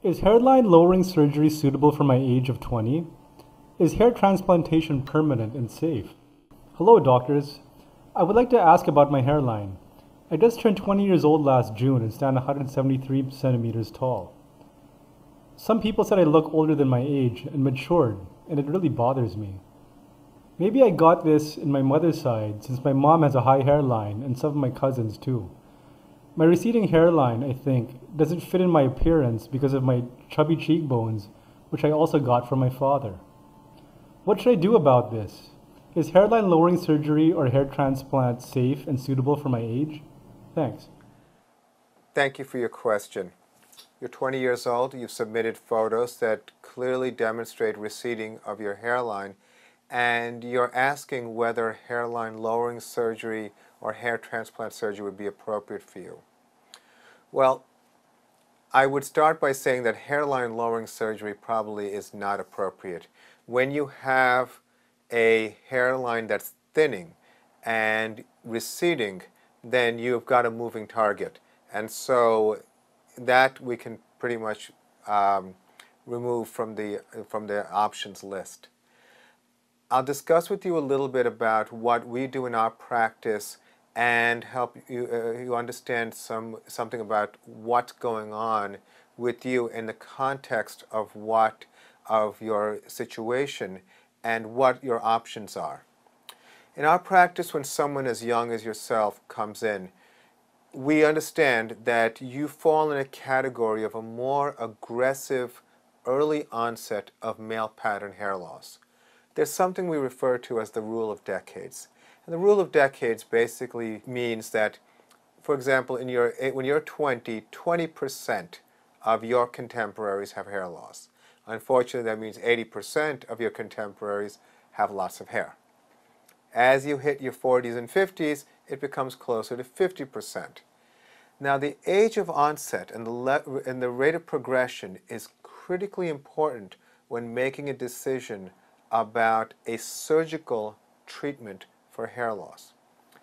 Is hairline lowering surgery suitable for my age of 20? Is hair transplantation permanent and safe? Hello, doctors. I would like to ask about my hairline. I just turned 20 years old last June and stand 173 centimeters tall. Some people said I look older than my age and matured, and it really bothers me. Maybe I got this in my mother's side since my mom has a high hairline and some of my cousins too. My receding hairline, I think, doesn't fit in my appearance because of my chubby cheekbones, which I also got from my father. What should I do about this? Is hairline lowering surgery or hair transplant safe and suitable for my age? Thanks. Thank you for your question. You're 20 years old, you've submitted photos that clearly demonstrate receding of your hairline, and you're asking whether hairline lowering surgery or hair transplant surgery would be appropriate for you. Well, I would start by saying that hairline lowering surgery probably is not appropriate. When you have a hairline that's thinning and receding, then you've got a moving target. And so that we can pretty much remove from the options list. I'll discuss with you a little bit about what we do in our practice and help you understand something about what's going on with you in the context of your situation and what your options are. In our practice, when someone as young as yourself comes in, we understand that you fall in a category of a more aggressive early onset of male pattern hair loss. There's something we refer to as the rule of decades. And the rule of decades basically means that, for example, when you're 20, 20% of your contemporaries have hair loss. Unfortunately, that means 80% of your contemporaries have lots of hair. As you hit your 40s and 50s, it becomes closer to 50%. Now, the age of onset and the rate of progression is critically important when making a decision about a surgical treatment for hair loss.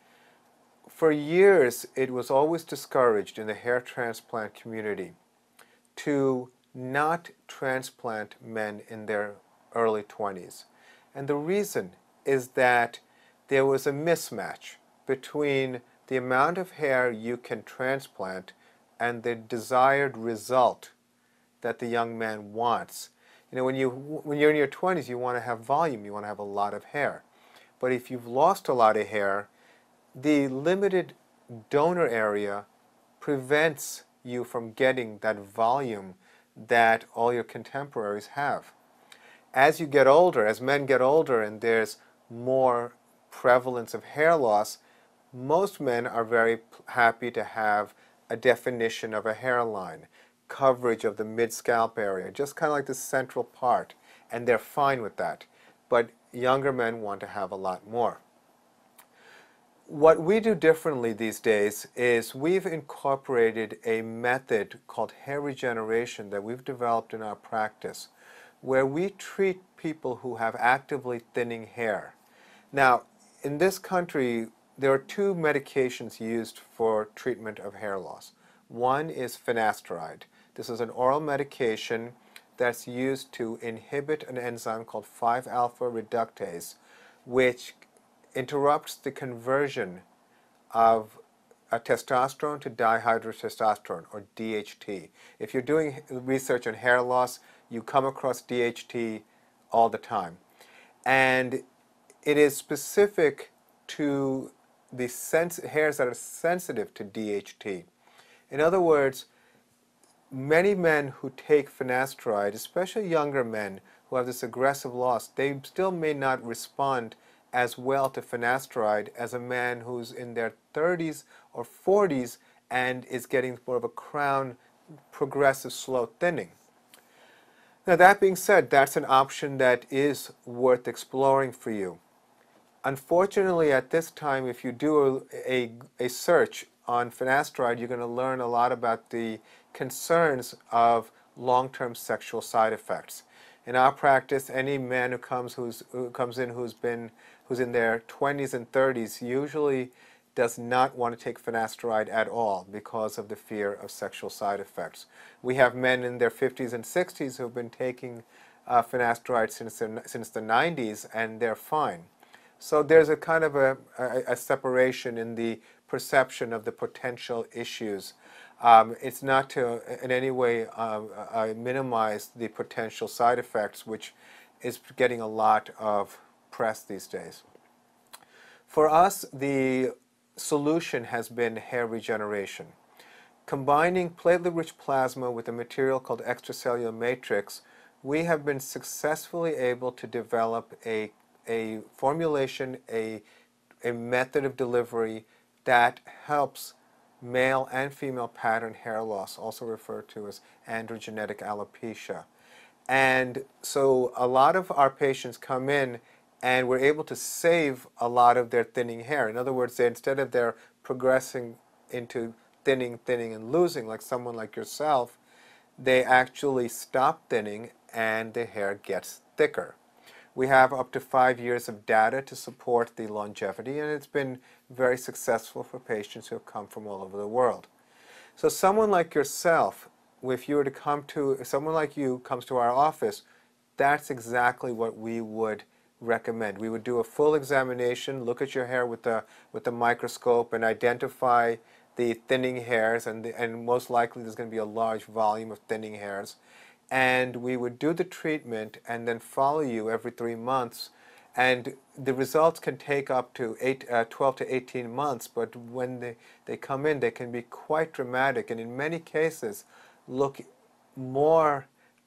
For years, it was always discouraged in the hair transplant community to not transplant men in their early 20s. And the reason is that there was a mismatch between the amount of hair you can transplant and the desired result that the young man wants. You know, when you're in your 20s, you want to have volume, you want to have a lot of hair. But if you've lost a lot of hair, the limited donor area prevents you from getting that volume that all your contemporaries have. As you get older, as men get older and there's more prevalence of hair loss, most men are very happy to have a definition of a hairline, coverage of the mid-scalp area, just kind of like the central part, and they're fine with that. But younger men want to have a lot more. What we do differently these days is we've incorporated a method called hair regeneration that we've developed in our practice, where we treat people who have actively thinning hair. Now, in this country, there are two medications used for treatment of hair loss. One is finasteride. This is an oral medication that's used to inhibit an enzyme called 5-alpha reductase, which interrupts the conversion of a testosterone to dihydrotestosterone, or DHT. If you're doing research on hair loss, you come across DHT all the time. And it is specific to the hairs that are sensitive to DHT. In other words, many men who take finasteride, especially younger men who have this aggressive loss, they still may not respond as well to finasteride as a man who's in their 30s or 40s and is getting more of a crown progressive slow thinning. Now, that being said, that's an option that is worth exploring for you. Unfortunately, at this time, if you do a search on finasteride, you're going to learn a lot about the concerns of long-term sexual side effects. In our practice, any man who comes in who's in their 20s and 30s usually does not want to take finasteride at all because of the fear of sexual side effects. We have men in their 50s and 60s who have been taking finasteride since the 90s, and they're fine. So there's a kind of a separation in the perception of the potential issues. It's not to in any way minimize the potential side effects, which is getting a lot of press these days. For us, the solution has been hair regeneration. Combining platelet-rich plasma with a material called extracellular matrix, we have been successfully able to develop a formulation, a method of delivery that helps male and female pattern hair loss, also referred to as androgenetic alopecia. And so a lot of our patients come in and we're able to save a lot of their thinning hair. In other words, instead of their progressing into thinning, and losing, like someone like yourself, they actually stop thinning and the hair gets thicker. We have up to 5 years of data to support the longevity, and it's been very successful for patients who have come from all over the world. So someone like yourself, if you were to come to, if someone like you comes to our office, that's exactly what we would recommend. We would do a full examination, look at your hair with the microscope and identify the thinning hairs, and most likely there's going to be a large volume of thinning hairs. And we would do the treatment and then follow you every 3 months. And the results can take up to 12 to 18 months, but when they come in, they can be quite dramatic, and in many cases look more,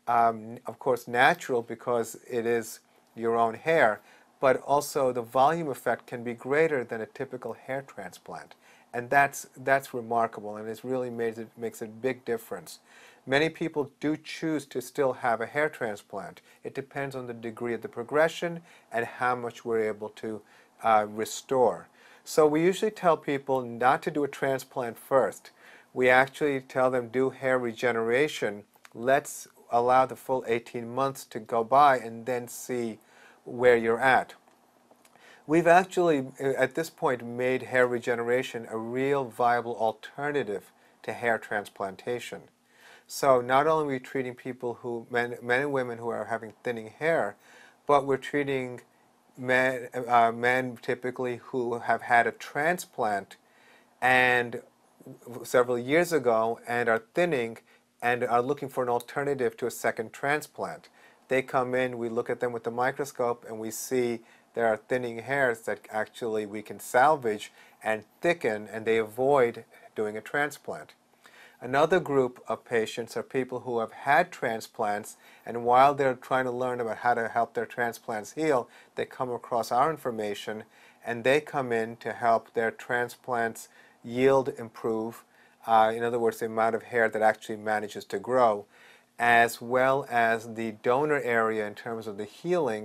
of course, natural because it is your own hair, but also the volume effect can be greater than a typical hair transplant. And that's remarkable, and it's really makes a big difference. Many people do choose to still have a hair transplant. It depends on the degree of the progression and how much we're able to restore. So we usually tell people not to do a transplant first. We actually tell them do hair regeneration. Let's allow the full 18 months to go by and then see where you're at. We've actually, at this point, made hair regeneration a real viable alternative to hair transplantation. So not only are we treating people who, men and women who are having thinning hair, but we're treating men typically who have had a transplant and several years ago and are thinning and are looking for an alternative to a second transplant. They come in, we look at them with the microscope, and we see there are thinning hairs that actually we can salvage and thicken, and they avoid doing a transplant. Another group of patients are people who have had transplants, and while they're trying to learn about how to help their transplants heal, they come across our information, and they come in to help their transplants yield improve, in other words, the amount of hair that actually manages to grow, as well as the donor area in terms of the healing,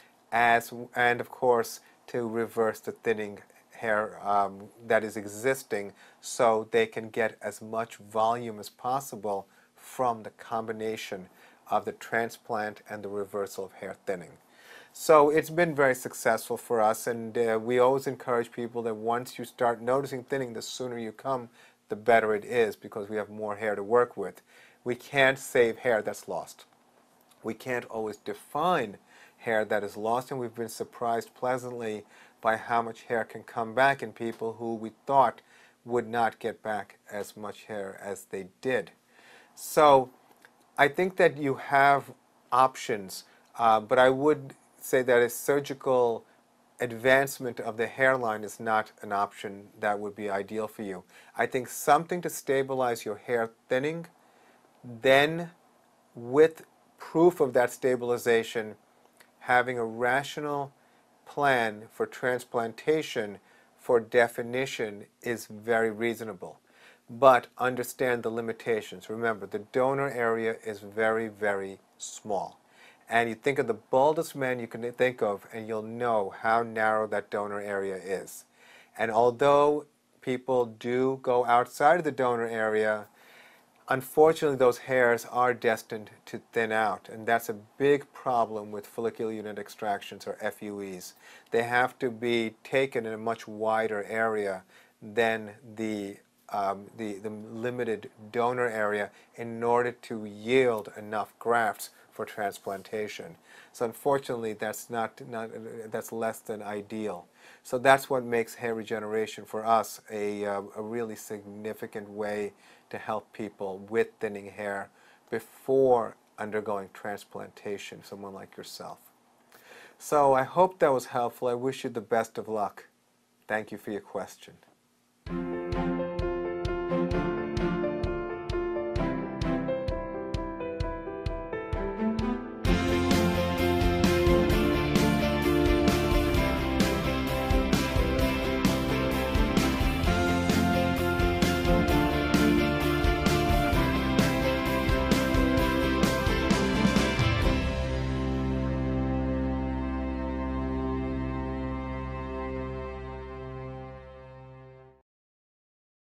and of course to reverse the thinning hair that is existing, so they can get as much volume as possible from the combination of the transplant and the reversal of hair thinning. So it's been very successful for us, and we always encourage people that once you start noticing thinning, the sooner you come, the better it is, because we have more hair to work with. We can't save hair that's lost. We can't always define hair that is lost, and we've been surprised pleasantly by how much hair can come back in people who we thought would not get back as much hair as they did. So I think that you have options, but I would say that a surgical advancement of the hairline is not an option that would be ideal for you. I think something to stabilize your hair thinning, then with proof of that stabilization, having a rational plan for transplantation for definition is very reasonable. But understand the limitations. Remember, the donor area is very, very small. And you think of the baldest man you can think of, and you'll know how narrow that donor area is. And although people do go outside of the donor area, unfortunately those hairs are destined to thin out. And that's a big problem with follicular unit extractions, or FUEs. They have to be taken in a much wider area, than the limited donor area in order to yield enough grafts for transplantation. So unfortunately, that's that's less than ideal. So that's what makes hair regeneration for us a really significant way to help people with thinning hair before undergoing transplantation, someone like yourself. So I hope that was helpful. I wish you the best of luck. Thank you for your question.